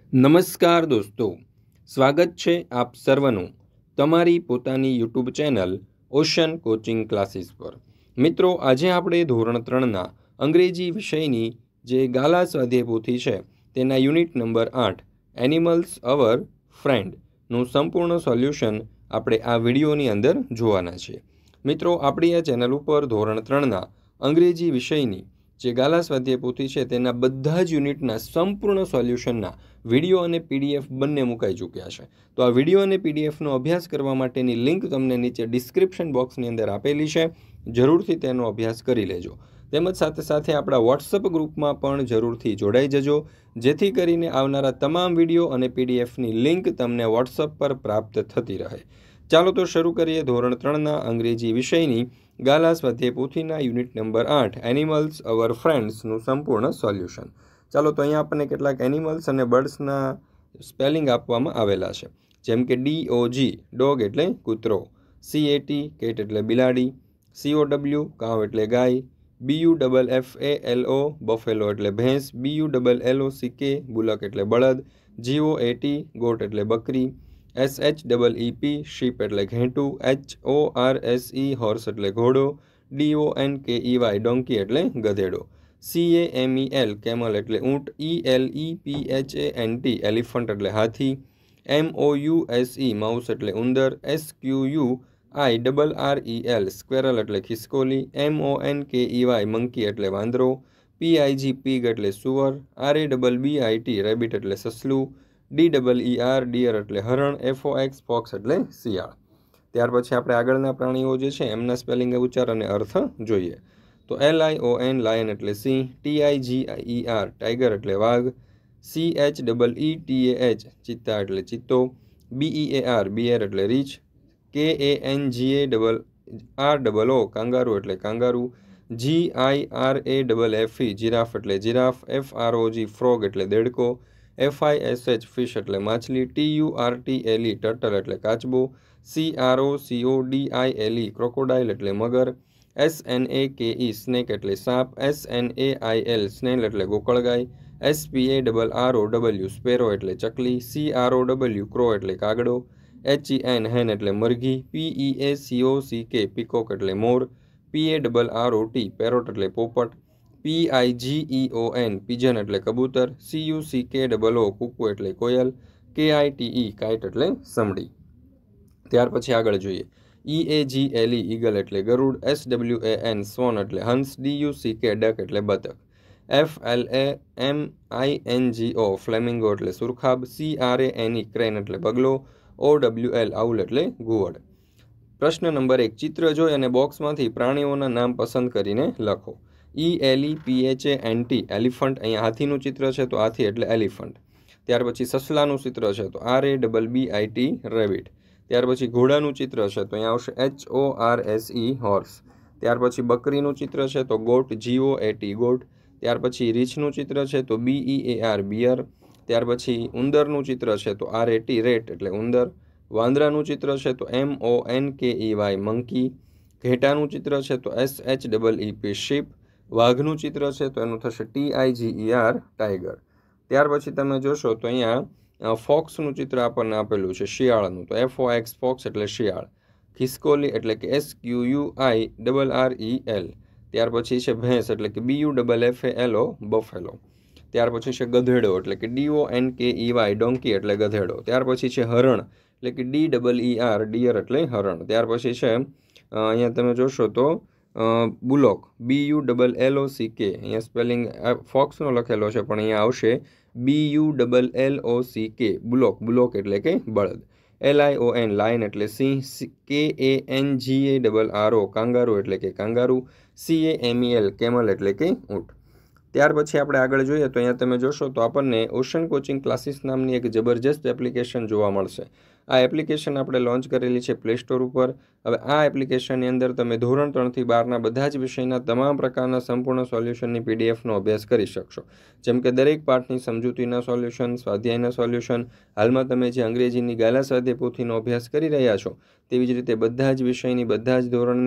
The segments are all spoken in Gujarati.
નમસ્કાર દોસ્તો, સ્વાગત છે આપ સર્વનું તમારી પોતાની YouTube channel ocean coaching classes પર। મિત્રો, આજે આપણે ધોરણ 3ના અંગ્રેજી વિષયની જે ગાલા સ્વાધ્યાય પોથી છે તેના યુનિટ નંબર 8 એનિમલ્સ અવર ફ્રેન્ડનું સંપૂર્ણ સોલ્યુશન આપણે આ વિડીયોની અંદર જોવાના છે। મિત્રો, આપણી આ ચેનલ ઉપર ધોરણ 3ના અંગ્રેજી વિષયની જે ગાલા સ્વાધ્યાય પોથી છે તેના બધા જ યુનિટના સંપૂર્ણ સોલ્યુશનના વિડીયો અને પીડીએફ બંને મુકાઈ ચૂક્યા છે। તો આ વિડીયો અને પીડીએફનો અભ્યાસ કરવા માટેની લિંક તમને નીચે ડિસ્ક્રિપ્શન બોક્સની અંદર આપેલી છે, જરૂરથી તેનો અભ્યાસ કરી લેજો। તેમજ સાથે સાથે આપણા વોટ્સઅપ ગ્રુપમાં પણ જરૂરથી જોડાઈ જજો, જેથી કરીને આવનારા તમામ વિડીયો અને પીડીએફની લિંક તમને વોટ્સઅપ પર પ્રાપ્ત થતી રહે। ચાલો તો શરૂ કરીએ ધોરણ 3ના અંગ્રેજી વિષયની ગાલા સ્વાધ્યાય પોથીના યુનિટ નંબર 8 એનિમલ્સ અવર ફ્રેન્ડ્સનું સંપૂર્ણ સોલ્યુશન। ચાલો તો અહીંયા આપણને કેટલાક એનિમલ્સ અને બર્ડ્સના સ્પેલિંગ આપવામાં આવેલા છે, જેમ કે DOG ડોગ એટલે કૂતરો, CAT કેટ એટલે બિલાડી, COW કાવ એટલે ગાય, BUFFALO બફેલો એટલે ભેંસ, BULLOCK બુલક એટલે બળદ, GOAT ગોટ એટલે બકરી, SHEEP શીપ એટલે ઘેંટું, HORSE હોર્સ એટલે ઘોડો, DONKEY ડોંકી એટલે ગધેડો, CAMEL કેમલ એટલે ઊંટ, ELEPHANT એલિફન્ટ એટલે હાથી, MOUSE માઉસ એટલે ઉંદર, SQUIRREL સ્ક્વેરલ એટલે ખિસકોલી, MONKEY મંકી એટલે વાંદરો, PIG પીગ એટલે સુવર, RABBIT રેબિટ એટલે સસલું, DEER ડિયર એટલે હરણ, FOX ફોક્સ એટલે શિયાળ। ત્યાર પછી આપણે આગળના પ્રાણીઓ જે છે એમના સ્પેલિંગ, ઉચ્ચાર અને અર્થ જોઈએ। તો LION લાયન એટલે સિંહ, TIGER ટાઈગર એટલે વાઘ, CHEETAH ચિત્તા એટલે ચિત્તો, BEAR બિયર એટલે રીછ, KANGAROO કાંગારૂ એટલે કાંગારૂ, GIRAFFE જીરાફ એટલે જીરાફ, FROG ફ્રોગ એટલે દેડકો, FISH ફિશ એટલે માછલી, TURTLE ટર્ટલ એટલે કાચબો, CROCODILE ક્રોકોડાઇલ એટલે મગર, SNAKE સ્નેક એટલે સાપ, SNAIL સ્નેલ એટલે ગોકળગાય, SPARROW સ્પેરો એટલે ચકલી, CROW ક્રો એટલે કાગડો, HEN હેન એટલે મરઘી, PEACOCK પીકોક એટલે મોર, PARROT પેરોટ એટલે પોપટ, PIGEON પિજન એટલે કબૂતર, CUCKOO કુકુ એટલે કોયલ, KITE કાઇટ એટલે સમડી। ત્યાર પછી આગળ જોઈએ, EAGLE ઈગલ એટલે ગરુડ, SWAN સ્વોન એટલે હંસ, DUCK ડક એટલે બતક, FLAMINGO ફ્લેમિંગો એટલે સુરખાબ, CRANE ક્રેન એટલે બગલો, OWL આઉલ એટલે ઘુવડ। પ્રશ્ન નંબર 1, ચિત્ર જોઈ અને બોક્સમાંથી પ્રાણીઓના નામ પસંદ કરીને લખો। ELEPHANT એલિફન્ટ, અહીંયા હાથીનું ચિત્ર છે તો હાથી એટલે એલિફન્ટ। ત્યાર પછી સસલાનું ચિત્ર છે તો RABBIT રેબિટ। ત્યાર પછી ઘોડાનું ચિત્ર છે તો અહીંયા આવશે HORSE હોર્સ। ત્યાર પછી બકરીનું ચિત્ર છે તો ગોટ, GOAT ગોટ। ત્યાર પછી રીછનું ચિત્ર છે તો BEAR બિયર। ત્યાર પછી ઉંદરનું ચિત્ર છે તો RAT રેટ એટલે ઉંદર। વાંદરાનું ચિત્ર છે તો MONKEY મંકી। ઘેટાનું ચિત્ર છે તો SHEEP શીપ। વાઘનું ચિત્ર છે તો એનું થશે TIGER ટાઈગર। ત્યાર પછી તમે જોશો તો અહીંયા ફોક્સનું ચિત્ર આપણને આપેલું છે શિયાળનું, તો FOX ફોક્સ એટલે શિયાળ। ખિસકોલી એટલે કે SQUIRREL। ત્યાર પછી છે ભેંસ એટલે કે BUFFALO બફેલો। ત્યાર પછી છે ગધેડો એટલે કે DONKEY ડોંકી એટલે ગધેડો। ત્યાર પછી છે હરણ એટલે કે DEER ડિયર એટલે હરણ। ત્યાર પછી છે અહીંયા તમે જોશો તો બુલોક, BULLOCK, અહીંયા સ્પેલિંગ ફોક્સનો લખેલો છે પણ અહીંયા આવશે BULLOCK બુલોક, બુલોક એટલે કે બળદ। LION લાયન એટલે સિંહ, KANGAROO કાંગારૂ એટલે કે કાંગારૂ, CAMEL કેમલ એટલે કે ઊંટ। ત્યાર પછી આપણે આગળ જોઈએ તો અહીંયા તમે જોશો તો આપણને ઓશન કોચિંગ ક્લાસીસ નામની એક જબરજસ્ત એપ્લિકેશન જોવા મળશે। આ એપ્લિકેશન આપણે લોન્ચ કરેલી છે પ્લે સ્ટોર ઉપર। હવે આ એપ્લિકેશનની અંદર તમે ધોરણ 3થી 12ના બધા જ વિષયના તમામ પ્રકારના સંપૂર્ણ સોલ્યુશનની પીડીએફનો અભ્યાસ કરી શકશો, જેમ કે દરેક પાઠની સમજૂતીના સોલ્યુશન, સ્વાધ્યાયના સોલ્યુશન, હાલમાં તમે જે અંગ્રેજીની ગાલા સ્વાધ્યાય પોથીનો અભ્યાસ કરી રહ્યા છો તેવી જ રીતે બધા જ વિષયની બધા જ ધોરણની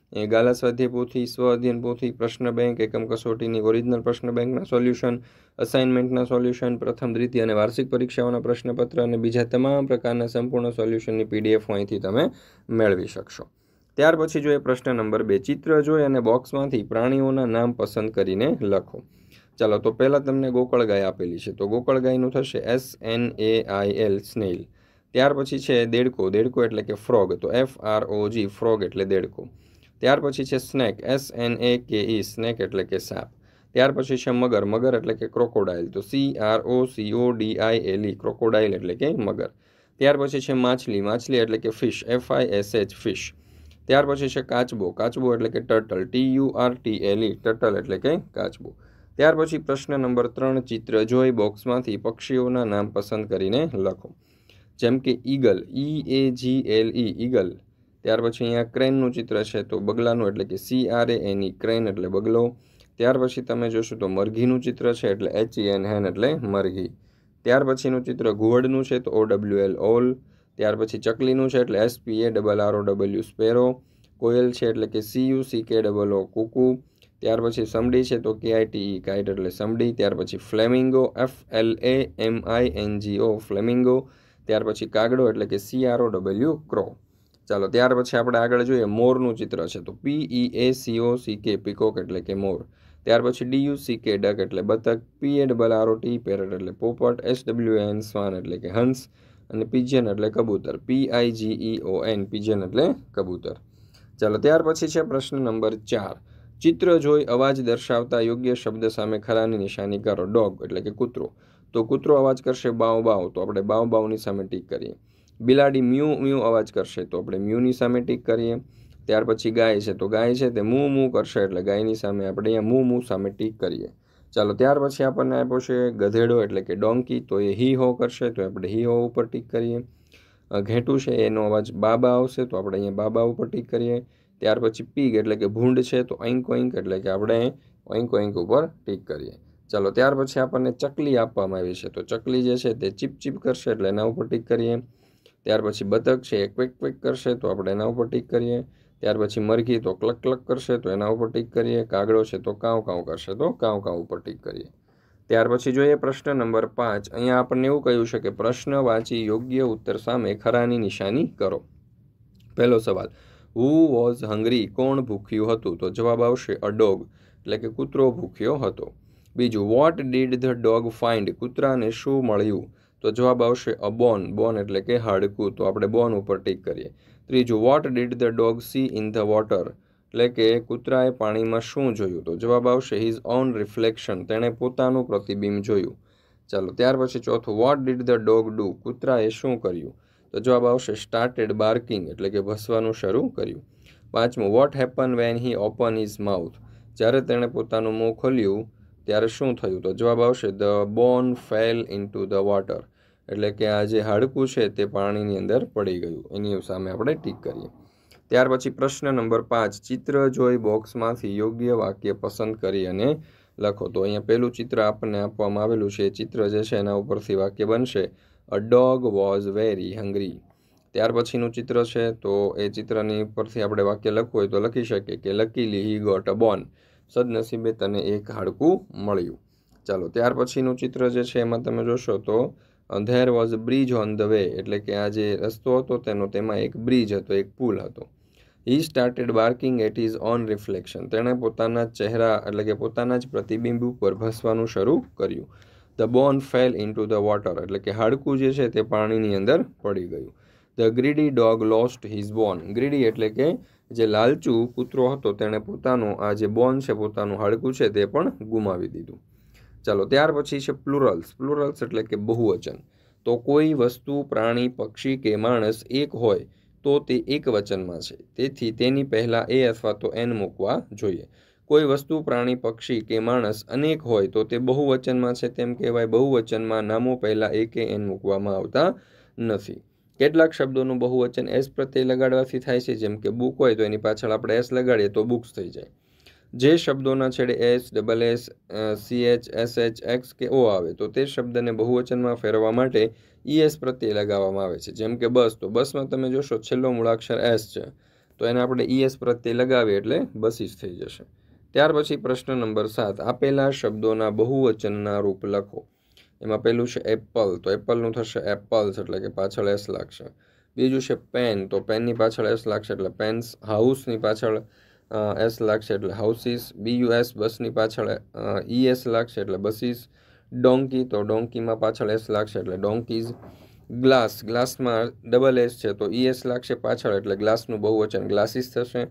એ ગાલા સ્વાધ્યાય પોથી, સ્વ અધ્યયન પોથી, પ્રશ્ન બેંક, એકમ કસોટીની ઓરિજિનલ પ્રશ્ન બેંકના સોલ્યુશન, અસાઇનમેન્ટના સોલ્યુશન, પ્રથમ, દ્વિતીય અને વાર્ષિક પરીક્ષાઓના પ્રશ્નપત્ર અને બીજા તમામ પ્રકારના સંપૂર્ણ સોલ્યુશનની PDF અહીંથી તમે મેળવી શકશો. ત્યાર પછી જોઈએ પ્રશ્ન નંબર 2. ચિત્ર જોઈ અને બોક્સમાંથી પ્રાણીઓના નામ પસંદ કરીને લખો. ચાલો, તો પહેલાં તમને ગોકળગાય આપેલી છે, તો ગોકળગાયનું થશે SNAIL, સ્નેલ. ત્યાર પછી છે દેડકો, દેડકો એટલે કે ફ્રોગ, તો FROG, ફ્રોગ એટલે દેડકો. ત્યાર પછી છે સ્નેક, SNAKE, સ્નેક એટલે કે સાપ. ત્યાર પછી છે મગર, મગર એટલે કે ક્રોકોડાઇલ, તો CROCODILE, ક્રોકોડાઇલ એટલે કે મગર. ત્યાર પછી છે માછલી, માછલી એટલે કે ફિશ, FISH, ફિશ. ત્યાર પછી છે કાચબો, કાચબો એટલે કે ટર્ટલ, TURTLE, ટર્ટલ એટલે કે કાચબો. ત્યાર પછી પ્રશ્ન નંબર 3. ચિત્ર જોઈ બોક્સમાંથી પક્ષીઓના નામ પસંદ કરીને લખો. જેમ કે ઈગલ, EAGLE, ઈગલ. ત્યાર પછી અહીંયા ક્રેનનું ચિત્ર છે, તો બગલાનું એટલે કે CRANE, ક્રેન એટલે બગલો. ત્યાર પછી તમે જોશો તો મરઘીનું ચિત્ર છે, એટલે HEN, હેન એટલે મરઘી. ત્યાર પછીનું ચિત્ર ઘુવડનું છે, તો OWL, ઓલ. ત્યાર પછી ચકલીનું છે, એટલે SPARROW, સ્પેરો. કોયલ છે એટલે કે CUCKOO, કુકુ. ત્યાર પછી સમડી છે, તો KITE, કાઇટ એટલે સમડી. ત્યાર પછી ફ્લેમિંગો, FLAMINGO, ફ્લેમિંગો. ત્યાર પછી કાગડો એટલે કે CROW, ક્રો. ચાલો, ત્યાર પછી આપણે આગળ જોઈએ મોરનું ચિત્ર છે, તો PEACOCK, પીકોક એટલે કે મોર. ત્યાર પછી DUCK, ડક એટલે બતક. PARROT, પેરટ એટલે પોપટ. SWAN, શ્વાન એટલે કે હંસ. અને પિજન એટલે કબૂતર, PIGEON, પિજન એટલે કબૂતર. ચાલો, ત્યાર પછી છે પ્રશ્ન નંબર 4. ચિત્ર જોઈ અવાજ દર્શાવતા યોગ્ય શબ્દ સામે ખરાની નિશાની કરો. ડોગ એટલે કે કૂતરો, તો કૂતરો અવાજ કરશે બાવ બાવ, તો આપણે બાવ બાવની સામે ટીક કરીએ. બિલાડી મ્યુ મ્યુ અવાજ કરશે, તો આપણે મ્યુની સામે ટીક કરીએ. ત્યાર પછી ગાય છે, તો ગાય છે તે મૂ મૂ કરશે, એટલે ગાયની સામે આપણે અહીંયા મૂ મૂ સામે ટીક કરીએ. ચાલો, ત્યાર પછી આપણને આપ્યો છે ગધેડો એટલે કે ડોંકી, તો એ હી હો કરશે, તો આપણે હી હો ઉપર ટીક કરીએ. ઘેટું છે, એનો અવાજ બાબા આવશે, તો આપણે અહીંયા બાબા ઉપર ટીક કરીએ. ત્યાર પછી પીગ એટલે કે ભૂંડ છે, તો ઓઈંક ઓઈંક એટલે કે આપણે ઓઈંક ઓઈંક ઉપર ટીક કરીએ. ચાલો, ત્યાર પછી આપણને ચકલી આપવામાં આવી છે, તો ચકલી જે છે તે ચીપ ચીપ કરશે, એટલે એના ઉપર ટીક કરીએ. ત્યાર પછી બતક છે એ ક્વિક ક્વિક કરશે, તો આપણે એના ઉપર ટીક કરીએ. ત્યાર પછી મરઘી તો ક્લક ક્લક કરશે, તો એના ઉપર ટીક કરીએ. કાગડો છે તો કાઉ કાઉ કરશે, તો કાઉ કાઉ ઉપર ટીક કરીએ. ત્યાર પછી જોઈએ પ્રશ્ન નંબર 5. અહીંયા આપણને એવું કહ્યું છે કે પ્રશ્ન વાંચી યોગ્ય ઉત્તર સામે ખરાની નિશાની કરો. પહેલો સવાલ, હુ વોઝ હંગ્રી, કોણ ભૂખ્યું હતું, તો જવાબ આવશે અ ડોગ, એટલે કે કૂતરો ભૂખ્યો હતો. બીજું, what did the dog find, કૂતરાને શું મળ્યું, તો જવાબ આવશે અ બોન, બોન એટલે કે હાડકું, તો આપણે બોન ઉપર ટીક કરીએ. ત્રીજું, what did the dog see in the water, એટલે કે કૂતરાએ પાણીમાં શું જોયું, તો જવાબ આવશે હિઝ ઓન રિફ્લેક્શન, તેણે પોતાનું પ્રતિબિંબ જોયું. ચાલો, ત્યાર પછી ચોથું, what did the dog do, કૂતરાએ શું કર્યું, તો જવાબ આવશે સ્ટાર્ટેડ બાર્કિંગ, એટલે કે ભસવાનું શરૂ કર્યું. પાંચમું, what happen when he open his mouth, જ્યારે તેણે પોતાનું મોં ખોલ્યું ત્યારે શું થયું, તો જવાબ આવશે the bone fell into the water, એટલે કે આ જે હાડકું છે તે પાણીની અંદર પડી ગયું. એની સામે આપણે ટીક કરીએ. ત્યાર પછી પ્રશ્ન નંબર 5. ચિત્ર જોઈ બોક્સમાંથી યોગ્ય વાક્ય પસંદ કરી અને લખો. તો અહીંયા પહેલું ચિત્ર આપણને આપવામાં આવેલું છે, એ ચિત્ર જે છે એના ઉપરથી વાક્ય બનશે a dog was very hungry. ત્યાર પછીનું ચિત્ર છે, તો એ ચિત્રની ઉપરથી આપણે વાક્ય લખવું હોય તો લખી શકીએ કે લકીલી હી ગોટ અ બોન, સદનસીબે તને એક હાડકું મળ્યું. ચાલો, ત્યાર પછીનું ચિત્ર જે છે એમાં તમે જોશો તો there was bridge on the way, એટલે કે આ જે રસ્તો હતો તેમાં એક બ્રિજ હતો, એક પુલ હતો. He started barking at his own reflection, તેણે પોતાના ચહેરા એટલે કે પોતાના જ પ્રતિબિંબ ઉપર ભસવાનું શરૂ કર્યું. The bone fell into the water, એટલે કે હાડકું જે છે તે પાણીની અંદર પડી ગયું. The greedy dog lost his bone, greedy એટલે કે જે લાલચુ કૂતરો હતો તેણે પોતાનું આ જે બોન છે, પોતાનું હાડકું છે તે પણ ગુમાવી દીધું. ચાલો, ત્યાર પછી છે પ્લુરલ્સ, પ્લુરલ્સ એટલે કે બહુવચન. તો કોઈ વસ્તુ, પ્રાણી, પક્ષી કે માણસ એક હોય તો તે એક વચનમાં છે, તેથી તેની પહેલાં એ અથવા તો એન મૂકવા જોઈએ. કોઈ વસ્તુ, પ્રાણી, પક્ષી કે માણસ અનેક હોય તો તે બહુવચનમાં છે, તેમ કહેવાય. બહુવચનમાં નામો પહેલાં એ કે એન મૂકવામાં આવતા નથી. કેટલાક શબ્દોનું બહુવચન એસ પ્રત્યે લગાડવાથી થાય છે, જેમ કે બુક હોય તો એની પાછળ આપણે એસ લગાડીએ તો બુક્સ થઈ જાય. જે શબ્દોના છેડે S, double S, CH, SH, X કે O આવે તો તે શબ્દને બહુવચનમાં ફેરવવા માટે ES પ્રત્યય લગાવવામાં આવે છે. જેમ કે બસ, તો બસમાં તમે જોશો છેલ્લો મૂળાક્ષર એસ છે, તો એને આપણે ES પ્રત્યય લગાવીએ એટલે બસીસ થઈ જશે. ત્યાર પછી પ્રશ્ન નંબર 7, આપેલા શબ્દોના બહુવચનના રૂપ લખો. એમાં પહેલું છે એપલ, તો એપલનું થશે એપલ્સ એટલે કે પાછળ એસ લાગશે. બીજું છે પેન, તો પેનની પાછળ એસ લાગશે એટલે પેન્સ. હાઉસની પાછળ એસ લાગશે એટલે હાઉસીસ. BUS બસની પાછળ ES લાગશે એટલે બસીસ. ડોંકી, તો ડોંકીમાં પાછળ એસ લાગશે એટલે ડોંકીઝ. ગ્લાસ, ગ્લાસમાં ડબલ એસ છે તો ES લાગશે પાછળ એટલે ગ્લાસનું બહુવચન ગ્લાસીસ થશે.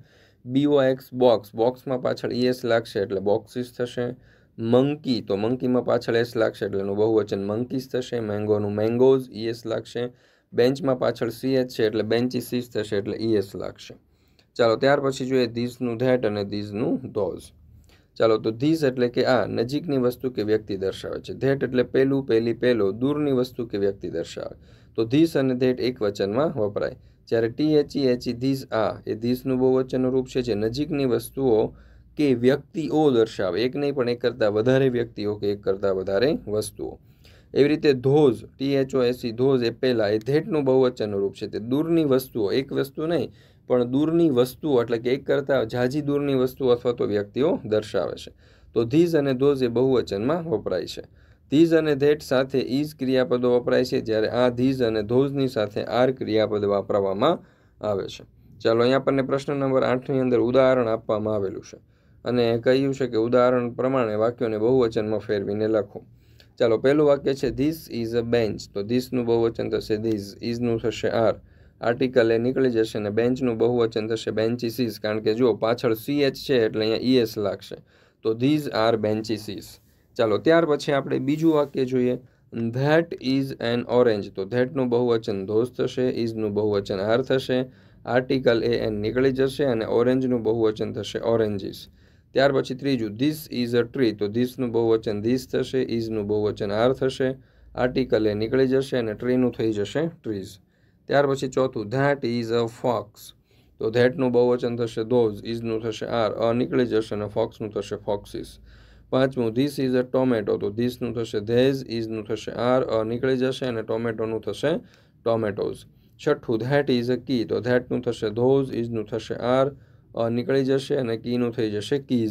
BOX બોક્સ, બોક્સમાં પાછળ ES લાગશે એટલે બોક્સીસ થશે. મંકી, તો મંકીમાં પાછળ એસ લાગશે એટલે એનું બહુવચન મંકીસ થશે. મેંગોનું મેંગોઝ, ES લાગશે. બેન્ચમાં પાછળ CH છે એટલે બેન્ચીસીસ થશે એટલે ES લાગશે. ચાલો ત્યાર પછી જોઈએ ધીસનું ધેટ અને ધીસનું ધોઝ. ચાલો તો ધીસ એટલે કે આ નજીકની વસ્તુ કે વ્યક્તિ દર્શાવે છે. ધેટ એટલે પેલું, પેલી, પેલો, દૂરની વસ્તુ કે વ્યક્તિ દર્શાવે. તો ધીસ અને ધેટ એક વચનમાં વપરાય. જ્યારે THE ધીસ આ એ ધીસનું બહુવચનનું રૂપ છે જે નજીકની વસ્તુઓ કે વ્યક્તિઓ દર્શાવે. એક નહીં પણ એક કરતાં વધારે વ્યક્તિઓ કે એક કરતાં વધારે વસ્તુઓ. એવી રીતે ધોઝ, THOSE ધોઝ એ પહેલાં એ ધેટનું બહુવચનનું રૂપ છે. તે દૂરની વસ્તુઓ, એક વસ્તુ નહીં પણ દૂરની વસ્તુઓ એટલે કે એક કરતાં ઝાઝી દૂરની વસ્તુઓ અથવા તો વ્યક્તિઓ દર્શાવે છે. તો ધીઝ અને ધોઝ એ બહુવચનમાં વપરાય છે. ધીઝ અને ધેટ સાથે ઇઝ ક્રિયાપદો વપરાય છે, જ્યારે આ ધીઝ અને ધોઝની સાથે આર ક્રિયાપદ વાપરવામાં આવે છે. ચાલો અહીંયા આપણને પ્રશ્ન નંબર 8ની અંદર ઉદાહરણ આપવામાં આવેલું છે અને કહ્યું છે કે ઉદાહરણ પ્રમાણે વાક્યોને બહુવચનમાં ફેરવીને લખો. ચાલો પહેલું વાક્ય છે ધીસ ઇઝ અ બેન્ચ, તો ધીસનું બહુવચન થશે ધીઝ, ઇઝનું થશે આર, આર્ટિકલ એ નીકળી જશે અને બેન્ચનું બહુવચન થશે બેન્ચીસીસ, કારણ કે જો પાછળ CH છે એટલે અહીંયા ES લાગશે. તો ધીઝ આર બેન્ચીસીસ. ચાલો ત્યાર પછી આપણે બીજું વાક્ય જોઈએ. ધેટ ઇઝ એન ઓરેન્જ, તો ધેટનું બહુવચન ધોઝ થશે, ઇઝનું બહુવચન આર થશે, આર્ટિકલ એન નીકળી જશે અને ઓરેન્જનું બહુવચન થશે ઓરેન્જીસ. ત્યાર પછી ત્રીજું ધીસ ઇઝ અ ટ્રી, તો ધીસનું બહુવચન ધીસ થશે, ઇઝનું બહુવચન આર થશે, આર્ટિકલ એ નીકળી જશે અને ટ્રીનું થઈ જશે ટ્રીઝ. ત્યાર પછી ચોથું ધેટ ઇઝ અ ફોક્સ, તો ધેટનું બહુવચન થશે ધોઝ, ઇઝનું થશે આર, નીકળી જશે અને ફોક્સનું થશે ફોક્સીસ. પાંચમું ધીસ ઇઝ અ ટોમેટો, તો ધીસનું થશે ધેઝ, ઇઝનું થશે આર, નીકળી જશે અને ટોમેટોનું થશે ટોમેટોઝ. છઠ્ઠું ધેટ ઇઝ અ કી, તો ધેટનું થશે ધોઝ, ઇઝનું થશે આર, નીકળી જશે અને કીનું થઈ જશે કીઝ.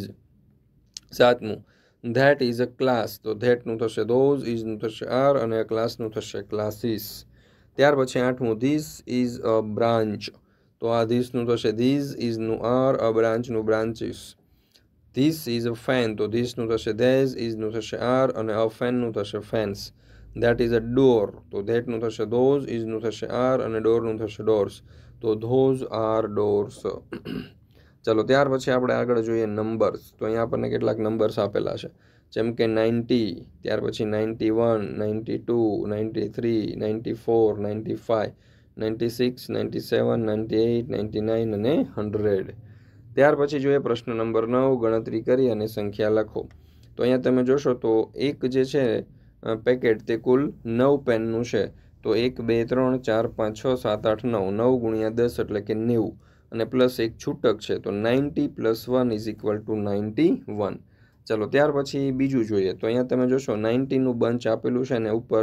સાતમું ધેટ ઇઝ અ ક્લાસ, તો ધેટનું થશે ધોઝ, ઇઝનું થશે આર અને ક્લાસનું થશે ક્લાસીસ. ત્યાર પછી આઠમું ધીસ ઇઝ અ બ્રાન્ચ, તો આ ધીસનું થશે ધીઝ, ઇઝનું આર, બ્રાન્ચનું branches. This is a fan, તો ધીસનું થશે ધેઝ, ઇઝનું થશે આર અને ફેનનું થશે fans. That is a door, તો ધેટનું થશે ધોઝ, ઇઝનું થશે આર અને ડોરનું થશે ડોર્સ. તો ધોઝ આર ડોર્સ. ચાલો ત્યાર પછી આપણે આગળ જોઈએ નંબર્સ. તો અહીંયા આપણને કેટલાક નંબર્સ આપેલા છે, જેમ કે 90, ત્યાર પછી 91, 92, 93, 94, 95, 96, 97, 98, 99 અને 100. ત્યાર પછી જોઈએ પ્રશ્ન નંબર 9, ગણતરી કરી અને સંખ્યા લખો. તો અહીંયા તમે જોશો તો એક જે છે પેકેટ તે કુલ 9 પેનનું છે. તો 1 2 3 4 5 6 7 8 9, 9 ગુણ્યા 10 એટલે કે 90 અને પ્લસ એક છૂટક છે તો 90 + 1 = 91. ચાલો ત્યાર પછી બીજું જોઈએ. તો અહીંયા તમે જોશો 90નું બંચ આપેલું છે અને ઉપર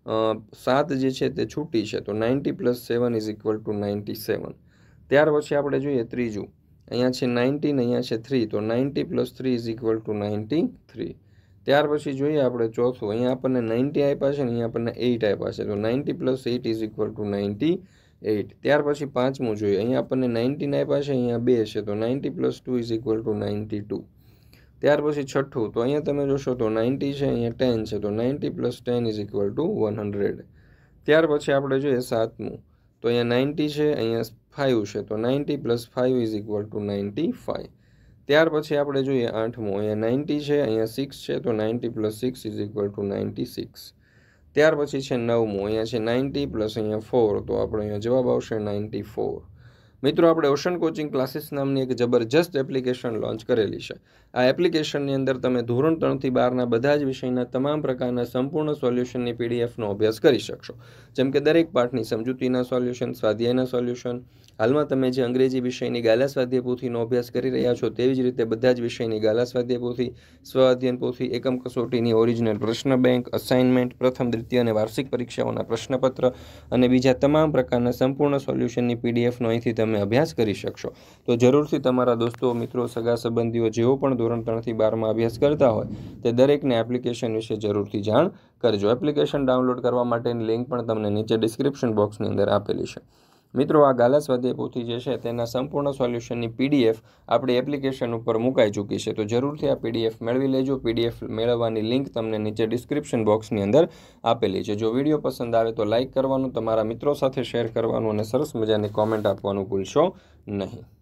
7 જે છે તે છૂટી છે, તો 90 + 7 = 97. ત્યાર પછી આપણે જોઈએ ત્રીજું. અહીંયા છે 19, અહીંયા છે 3, તો 90 + 3 = 93. ત્યાર પછી જોઈએ આપણે ચોથું. અહીંયા આપણને 90 આપ્યા છે અને અહીંયા આપણને 8 આપ્યા છે, તો 90 + 8 = 98. ત્યાર પછી પાંચમું જોઈએ. અહીંયા આપણને 19 આપ્યા છે, અહીંયા 2 છે, તો 90 + 2 = 92. ત્યાર પછી છઠ્ઠું. તો અહીંયા તમે જોશો તો 90 છે, અહીંયા 10 છે, તો 90 + 10 = 100. ત્યાર પછી આપણે જોઈએ સાતમું. તો અહીંયા 90 છે, અહીંયા 5 છે, તો 90 + 5 = 95. ત્યાર પછી આપણે જોઈએ આઠમું. અહીંયા 90 છે, અહીંયા 6 છે, તો 90 + 6 = 96. ત્યાર પછી છે નવમું. અહીંયા છે 90 + અહીંયા 4, તો આપણે અહીંયા જવાબ આવશે 94. મિત્રો, આપણે ઓશન કોચિંગ ક્લાસીસ નામની એક જબરજસ્ત એપ્લિકેશન લોન્ચ કરેલી છે. આ એપ્લિકેશનની અંદર તમે ધોરણ 3 થી 12ના બધા જ વિષયના તમામ પ્રકારના સંપૂર્ણ સોલ્યુશનની PDFનો અભ્યાસ કરી શકશો. જેમ કે દરેક પાઠની સમજૂતીના સોલ્યુશન, સ્વાધ્યાયના સોલ્યુશન, હાલમાં તમે જે અંગ્રેજી વિષયની ગાલા સ્વાધ્યાય પોથીનો અભ્યાસ કરી રહ્યા છો તેવી જ રીતે બધા જ વિષયની ગાલા સ્વાધ્યાય પોથી, સ્વ અધ્યયન પોથી, એકમ કસોટીની ઓરિજિનલ પ્રશ્ન બેંક, અસાઇનમેન્ટ, પ્રથમ, દ્વિતીય અને વાર્ષિક પરીક્ષાઓના પ્રશ્નપત્ર અને બીજા તમામ પ્રકારના સંપૂર્ણ સોલ્યુશનની PDFનો અહીંથી તમે તમે અભ્યાસ કરી શકશો. તો જરૂરથી તમારા દોસ્તો, મિત્રો, સગા સંબંધીઓ જેઓ પણ ધોરણ 3થી 12માં અભ્યાસ કરતા હોય તે દરેકને એપ્લિકેશન વિશે જરૂરથી જાણ કરજો. એપ્લિકેશન ડાઉનલોડ કરવા માટેની લિંક પણ તમને નીચે ડિસ્ક્રિપ્શન બોક્સની અંદર આપેલી છે. મિત્રો, આ ગાલા સ્વાધ્યાય પોથી જે છે તેના સંપૂર્ણ સોલ્યુશનની PDF આપણી એપ્લિકેશન ઉપર મુકાઈ ચૂકી છે. તો જરૂરથી આ PDF મેળવી લેજો. PDF મેળવવાની લિંક તમને નીચે ડિસ્ક્રિપ્શન બોક્સની અંદર આપેલી છે. જો વિડીયો પસંદ આવે તો લાઇક કરવાનું, તમારા મિત્રો સાથે શેર કરવાનું અને સરસ મજાની કોમેન્ટ આપવાનું ભૂલશો નહીં.